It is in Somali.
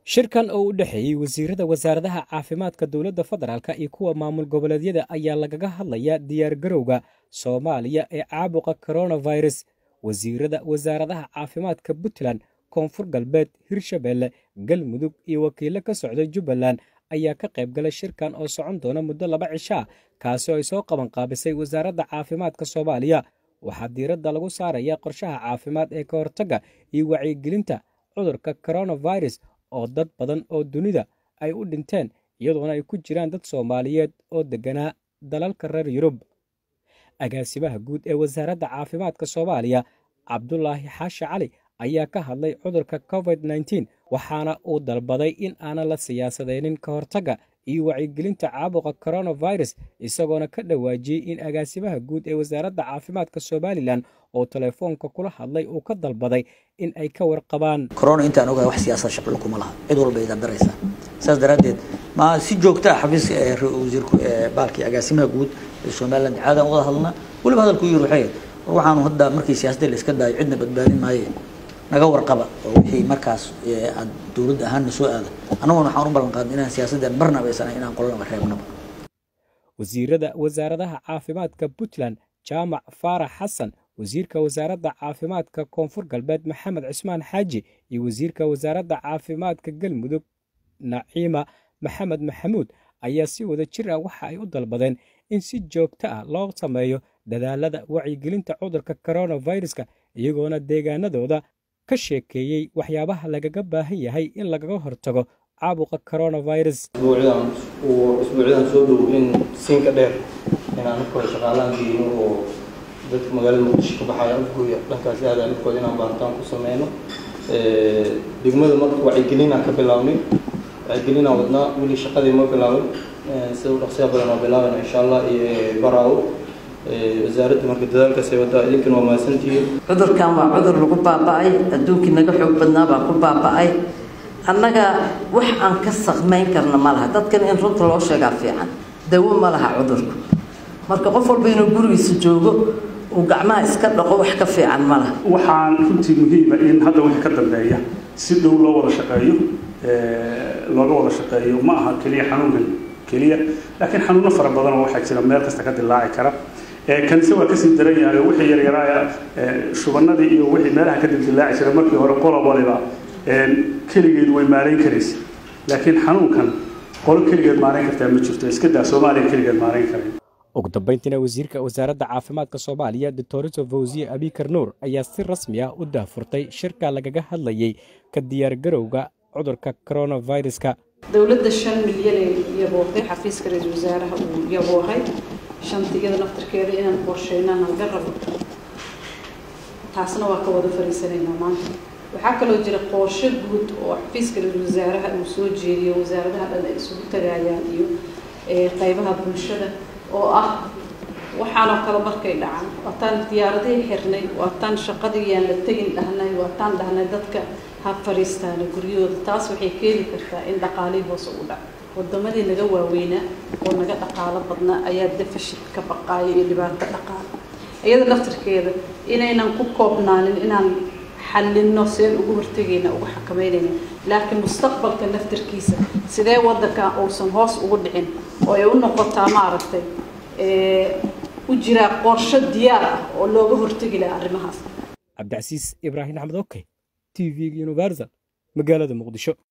shirkan oo u dhaxeeyay wasiirada wasaaradaha caafimaadka dowladda federaalka iyo kuwa maamul goboleedyada ayaa lagaga hadlaya diyaar garowga Soomaaliya ee caabuqa coronavirus. Wasiirada wasaaradaha caafimaadka Puntland, Koonfur Galbeed, Hirshabelle, Galmudug iyo wakiilo ka socda Jubbaland ayaa ka qayb galay shirkan oo socon doona muddo 2 cisho kaasi oo ay soo qaban qaabisay wasaaradda caafimaadka Soomaaliya. Waxaa diiradda lagu saaraya qorshaha caafimaad ee ka hortagga iyo wacyigelinta cudurka coronavirus oo dad badan oo dunida ay u dhinteen iyadoona ay ku jiraan dad Soomaaliyeed oo deganaa dalalka reer Yurub. Agaasimaha guud ee wasaaradda caafimaadka Soomaaliya, Cabdullaahi Xaashi Cali, ayaa ka hadlay cudurka COVID-19 waxaana uu dalbaday in aanan la siyaasadeynin ka hortagga iyo wacyigelinta caabuqa coronavirus, isagoona ka dhawaajiyay in agaasimaha guud ee wasaaradda caafimaadka Somaliland oo telefoonka kula hadlay uu ka dalbaday in ay ka warqabaan corona intaan ogahay wax siyaasad shaqo kuma laha cid walba ay daraysaa saas daraadeed ma si joogto ah xafiis wasiirku baalkii agaasimaha guud ee Somaliland caada uga hadalna waliba hadalku yiri waxaan hadda markii siyaasadda la iska daayo cidna badbaadin maayo naga warqaba wixii markaas aad dawladda ahaan soo aada anaguna waxaan u ballan qaadnay inaan siyaasadda barnaamij aysan inaan qolada reebnaba. Wasiirada wasaaradaha caafimaadka Puntland, Jaamac Faarax Xasan, wasiirka wasaaradda caafimaadka Koonfur Galbeed Maxamed Cismaan Xaaji iyo wasiirka wasaaradda caafimaadka Galmudug Naciima Maxamed Maxamuud ayaa si wada jir ah waxa ay u dalbadeen in si joogto ah loo sameeyo dadaalada wacyigelinta cudurka coronavirus-ka iyagoona deegaanadooda ka sheekeeyay waxyaabaha lagaga baahan yahay in lagaga hortago caabuqa coronavirus. isbuucyadan soo dhow in siinka dheer inaan u koro shaqaalaankiina oo dadka magaalada Muqdisho ka baxaya afgooya dhankaas aadaan u kooda inaan baaritaan ku sameyno degmada marka wacyigelinaan ka bilaabnay wacyigelinaan wadnaa weli shaqadii ma bilaabin sida u dhaqsiya badan oo bilaabana insha Allah iyo baraawo wasaaradda marka dadaalkaas ay wadaa idinkan waa maasantihiin. cudurkan waa cudur lagu baaba'ay adduunkii naga xoog badnaa baa ku baaba'ay annaga wax aan ka saqmayn karna ma laha dadkan in runta loo sheegaa fiican dawo ma laha cudurku marka qof walba inuu gurigiisa joogo uu gacmaha iska dhaqo wax ka fiican ma laha. waxaan runtii muhiim ah in hadda wixii ka dambeeya si dhow loo wada shaqeeyo looga wada shaqeeyo ma aha kaliya xanuunkan kaliya laakiin xanuuno fara badan oo waxaa jira meel kasta ka dilaaci kara kanse waa kasii daran yahay wixii yaryaraaya shubanadii iyo wixii meelaha ka dilaaci jira markii hore qolo waliba keligeed way maarayn karaysa laakiin xanuunkan qolo keligeed maarayn kartaa ma jirto iska daa Soomaaliya keligeed maarayn karay. ugu dambeyntiina wasiirka wasaaradda caafimaadka Soomaaliya Dr. Fawziye Abikar Nuur ayaa si rasmi ah u daafurtay shirka lagaga hadlayay ka diyaar garowga cudurka coronavirus-ka. dawladda 5 milyan iyo booqday xafiiska ra'iisul wasaaraha uu yaboohay shantigada naftarkeeda inaan qorsheynaan laga rabo taasna waa ka wada fariisanaynaa maanta. waxaa kaloo jira qorshe guud oo xafiiska ra'iisul wasaaraha uu soo jeediyo wasaaradaha dhan ay isugu tagayaan iyo qaybaha bulshada oo ah waxaanoo kale markay dhacaan waataan diyaaradihii xirnay waataan shaqadii yaan la tegin dhahnay waataan dhahnay dadka ha fariistaan guryahooda taas waxay keeni kartaa in dhaqaalihii hoos u dhaco wadamadii naga waaweynaa oo naga dhaqaalo badnaa ayaa deficit ka baqaaya iyo dhibaato dhaqaale iyada naftarkeeda inaynan ku koobnaanin inaan xallinno seen ugu hortagayna ugu xakameynayna laakiin mustaqbalka naftarkiisa sidee wadanka uusan hoos ugu dhicin oo ay u noqotaa maaragtay u jira qorshe diyaar ah oo looga hortagi lahaa arrimahaas. Cabdicasiis Ibraahim Axmed, TV Universal, magaalada Muqdisho.